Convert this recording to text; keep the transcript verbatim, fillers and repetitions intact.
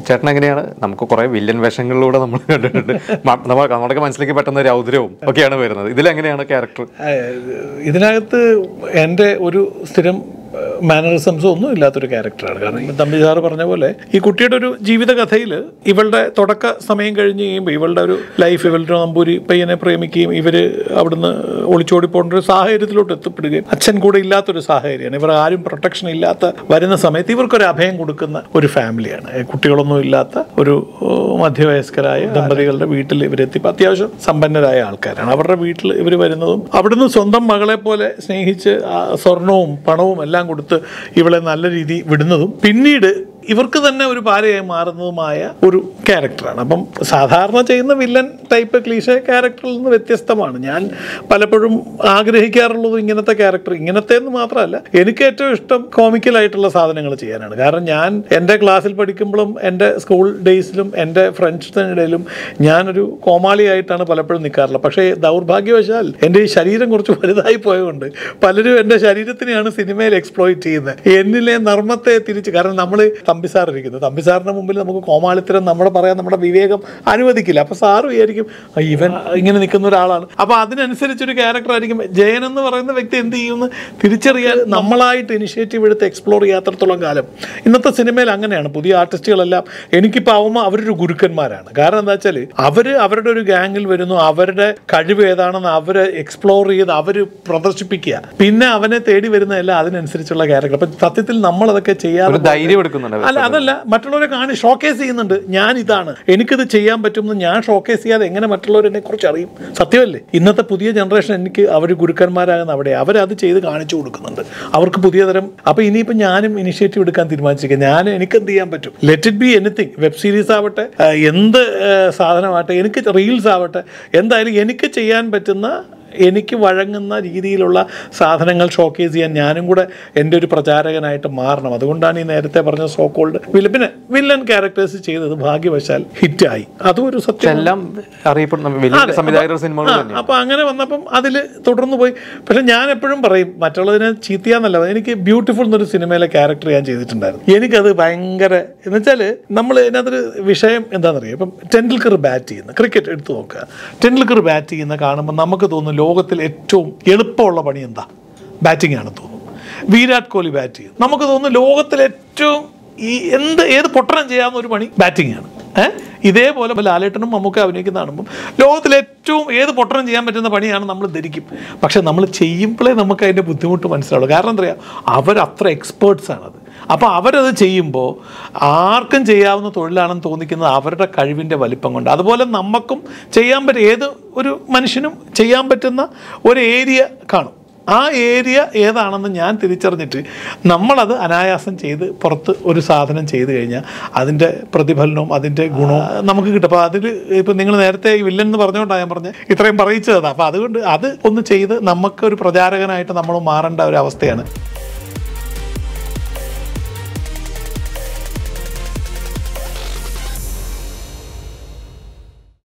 ചേട്ടൻ എങ്ങനെയാണ്? നമുക്ക് കുറെ വില്ലൻ വേഷങ്ങളിലൂടെ നമ്മൾ കണ്ടിട്ടുണ്ട്, നമ്മളൊക്കെ മനസ്സിലേക്ക് പറ്റുന്ന രൗദ്രവും ഒക്കെയാണ് വരുന്നത്. ഇതിലെങ്ങനെയാണ് ക്യാരക്ടർ? ഇതിനകത്ത് എൻ്റെ ഒരു സ്ഥിരം മാനറിസംസ് ഒന്നും ഇല്ലാത്തൊരു ക്യാരക്ടറാണ്. കാരണം തമ്പി സാറ് പറഞ്ഞ പോലെ ഈ കുട്ടിയുടെ ഒരു ജീവിതകഥയിൽ ഇവളുടെ തുടക്ക സമയം കഴിഞ്ഞ് കഴിയുമ്പോൾ ഇവളുടെ ഒരു ലൈഫ്, ഇവളുടെ നമ്പൂരി പയ്യനെ പ്രേമിക്കുകയും ഇവർ അവിടുന്ന് ഒളിച്ചോടി പോകേണ്ട ഒരു സാഹചര്യത്തിലോട്ട് എത്തപ്പെടുകയും അച്ഛൻ കൂടെ ഇല്ലാത്തൊരു സാഹചര്യമാണ്. ഇവർ ആരും പ്രൊട്ടക്ഷൻ ഇല്ലാത്ത വരുന്ന സമയത്ത് ഇവർക്കൊരു അഭയം കൊടുക്കുന്ന ഒരു ഫാമിലിയാണ്. കുട്ടികളൊന്നും ഇല്ലാത്ത ഒരു മധ്യവയസ്കരായ ദമ്പതികളുടെ വീട്ടിൽ ഇവരെത്തി അത്യാവശ്യം സമ്പന്നരായ ആൾക്കാരാണ്. അവരുടെ വീട്ടിൽ ഇവർ വരുന്നതും അവിടുന്ന് സ്വന്തം മകളെ പോലെ സ്നേഹിച്ച് സ്വർണവും പണവും എല്ലാം കൊടുത്ത് ഇവളെ നല്ല രീതി വിടുന്നതും പിന്നീട് ഇവർക്ക് തന്നെ ഒരു പാരയായി മാറുന്നതുമായ ഒരു ക്യാരക്ടറാണ്. അപ്പം സാധാരണ ചെയ്യുന്ന വില്ലൻ ടൈപ്പ് ക്ലീഷേ ക്യാരക്ടറിൽ നിന്ന് വ്യത്യസ്തമാണ്. ഞാൻ പലപ്പോഴും ആഗ്രഹിക്കാറുള്ളത് ഇങ്ങനത്തെ ക്യാരക്ടർ, ഇങ്ങനത്തെ എന്ന് മാത്രമല്ല, എനിക്ക് ഏറ്റവും ഇഷ്ടം കോമിക്കലായിട്ടുള്ള സാധനങ്ങൾ ചെയ്യാനാണ്. കാരണം ഞാൻ എൻ്റെ ക്ലാസ്സിൽ പഠിക്കുമ്പോഴും എൻ്റെ സ്കൂൾ ഡേയ്സിലും എൻ്റെ ഫ്രണ്ട്സിനിടയിലും ഞാനൊരു കോമാളിയായിട്ടാണ് പലപ്പോഴും നിൽക്കാറുള്ളത്. പക്ഷേ ദൗർഭാഗ്യവശാൽ എൻ്റെ ഈ ശരീരം കുറച്ച് വലുതായി പോയതുകൊണ്ട് പലരും എൻ്റെ ശരീരത്തിനെയാണ് സിനിമയിൽ എക്സ്പ്ലോയിറ്റ് ചെയ്യുന്നത്. എന്നിലെ നർമ്മത്തെ തിരിച്ച്, കാരണം നമ്മൾ തമ്പിസാർ ഇരിക്കുന്നത്, തമ്പിസാറിൻ്റെ മുമ്പിൽ നമുക്ക് കോമാളിത്തരം നമ്മുടെ പറയാൻ നമ്മുടെ വിവേകം അനുവദിക്കില്ല. അപ്പോൾ സാറ് വിചാരിക്കും ഇവൻ ഇങ്ങനെ നിൽക്കുന്ന ഒരാളാണ്. അപ്പോൾ അതിനനുസരിച്ചൊരു ക്യാരക്ടർ ആയിരിക്കും. ജയൻ എന്ന് പറയുന്ന വ്യക്തി എന്ത് ചെയ്യുമെന്ന് തിരിച്ചറിയാൻ നമ്മളായിട്ട് ഇനിഷ്യേറ്റീവ് എടുത്ത് എക്സ്പ്ലോർ ചെയ്യാത്തടത്തോളം കാലം ഇന്നത്തെ സിനിമയിൽ അങ്ങനെയാണ്. പുതിയ ആർട്ടിസ്റ്റുകളെല്ലാം എനിക്കിപ്പോൾ ആവുമ്പോൾ അവരൊരു ഗുരുക്കന്മാരാണ്. കാരണം എന്താ വെച്ചാൽ അവർ അവരുടെ ഒരു ഗാങ്ങിൽ വരുന്നു, അവരുടെ കഴിവ് ഏതാണെന്ന് അവരെ എക്സ്പ്ലോർ ചെയ്ത് അവർ പ്രദർശിപ്പിക്കുക, പിന്നെ അവനെ തേടി വരുന്നതല്ല അതിനനുസരിച്ചുള്ള ക്യാരക്ടർ. അപ്പം സത്യത്തിൽ നമ്മളതൊക്കെ ചെയ്യാതെ ധൈര്യം എടുക്കുന്നുണ്ട്. അല്ല, അതല്ല, മറ്റുള്ളവരെ കാണി ഷോക്കേസ് ചെയ്യുന്നുണ്ട്. ഞാൻ ഇതാണ്, എനിക്കിത് ചെയ്യാൻ പറ്റുമെന്ന് ഞാൻ ഷോക്കേസ് ചെയ്യാതെ എങ്ങനെ മറ്റുള്ളവരെന്നെ കുറിച്ച് അറിയും? സത്യമല്ലേ? ഇന്നത്തെ പുതിയ ജനറേഷൻ എനിക്ക് അവർ ഗുരുക്കന്മാരാകുന്ന അവിടെ അവരത് ചെയ്ത് കാണിച്ചു കൊടുക്കുന്നുണ്ട്. അവർക്ക് പുതിയ തരം. അപ്പോൾ ഇനിയിപ്പോൾ ഞാനും ഇനിഷ്യേറ്റീവ് എടുക്കാൻ തീരുമാനിച്ചിരിക്കുക. ഞാൻ എനിക്ക് എന്ത് ചെയ്യാൻ പറ്റും? Let it be anything, web series ആവട്ടെ, എന്ത് സാധനമാവട്ടെ, എനിക്ക് റീൽസ് ആവട്ടെ, എന്തായാലും എനിക്ക് ചെയ്യാൻ പറ്റുന്ന എനിക്ക് വഴങ്ങുന്ന രീതിയിലുള്ള സാധനങ്ങൾ ഷോക്കേസ് ചെയ്യാൻ ഞാനും കൂടെ എൻ്റെ ഒരു പ്രചാരകനായിട്ട് മാറണം. അതുകൊണ്ടാണ് ഈ നേരത്തെ പറഞ്ഞ സോ കോൾഡ് വില്ലൻ, പിന്നെ വില്ലൻ ക്യാരക്ടേഴ്സ് ചെയ്തത് ഭാഗ്യവശാൽ ഹിറ്റായി. അതും ഒരു സത്യം. അപ്പോൾ അങ്ങനെ വന്നപ്പം അതിൽ തുടർന്ന് പോയി. പക്ഷെ ഞാൻ എപ്പോഴും പറയും, മറ്റുള്ളതിനെ ചീത്തയാന്നല്ല, എനിക്ക് ബ്യൂട്ടിഫുൾ എന്നൊരു സിനിമയിലെ ക്യാരക്ടർ ഞാൻ ചെയ്തിട്ടുണ്ടായിരുന്നു. എനിക്കത് ഭയങ്കര എന്ന് വെച്ചാൽ നമ്മൾ ഇതിനകത്തൊരു വിഷയം എന്താണെന്നറിയാം. ഇപ്പം ടെണ്ടുൽക്കർ ബാറ്റ് ചെയ്യുന്ന, ക്രിക്കറ്റ് എടുത്തു നോക്കുക, ടെണ്ടുൽക്കർ ബാറ്റ് ചെയ്യുന്ന കാണുമ്പോൾ നമുക്ക് തോന്നുന്നു ലോകത്തിൽ ഏറ്റവും എളുപ്പമുള്ള പണി എന്താ? ബാറ്റിംഗ് ആണെന്ന് തോന്നുന്നു. വിരാട് കോഹ്ലി ബാറ്റ് ചെയ്യും, നമുക്ക് തോന്നുന്നു ലോകത്തിൽ ഏറ്റവും ഈ എന്ത് ഏത് പൊട്ടണം ചെയ്യാവുന്ന ഒരു പണി ബാറ്റിംഗ് ആണ്. ഏഹ് ഇതേപോലെ ലാലേട്ടനും മമ്മൂക്ക അഭിനയിക്കുന്ന കാണുമ്പം ലോകത്തിൽ ഏറ്റവും ഏത് പൊട്ടണം ചെയ്യാൻ പറ്റുന്ന പണിയാണ് നമ്മൾ ധരിക്കും. പക്ഷെ നമ്മൾ ചെയ്യുമ്പോഴേ നമുക്ക് അതിൻ്റെ ബുദ്ധിമുട്ട് മനസ്സിലാവുള്ളൂ. കാരണം എന്താ പറയുക, അവരത്ര എക്സ്പേർട്സാണത്. അപ്പോൾ അവരത് ചെയ്യുമ്പോൾ ആർക്കും ചെയ്യാവുന്ന തൊഴിലാണെന്ന് തോന്നിക്കുന്നത് അവരുടെ കഴിവിൻ്റെ വലിപ്പം കൊണ്ട്. അതുപോലെ നമുക്കും ചെയ്യാൻ പറ്റും, ഏത് ഒരു മനുഷ്യനും ചെയ്യാൻ പറ്റുന്ന ഒരു ഏരിയ കാണും. ആ ഏരിയ ഏതാണെന്ന് ഞാൻ തിരിച്ചറിഞ്ഞിട്ട് നമ്മളത് അനായാസം ചെയ്ത് പുറത്ത് ഒരു സാധനം ചെയ്ത് കഴിഞ്ഞാൽ അതിൻ്റെ പ്രതിഫലനവും അതിൻ്റെ ഗുണവും നമുക്ക് കിട്ടും. അപ്പോൾ അതിൽ ഇപ്പം നിങ്ങൾ നേരത്തെ ഈ വില്ലൻ എന്ന് പറഞ്ഞുകൊണ്ടാണ് ഞാൻ പറഞ്ഞത് ഇത്രയും പറയിച്ചതാണ്. അപ്പോൾ അതുകൊണ്ട് അത് ഒന്ന് ചെയ്ത് നമുക്കൊരു പ്രചാരകനായിട്ട് നമ്മൾ മാറേണ്ട ഒരു അവസ്ഥയാണ്.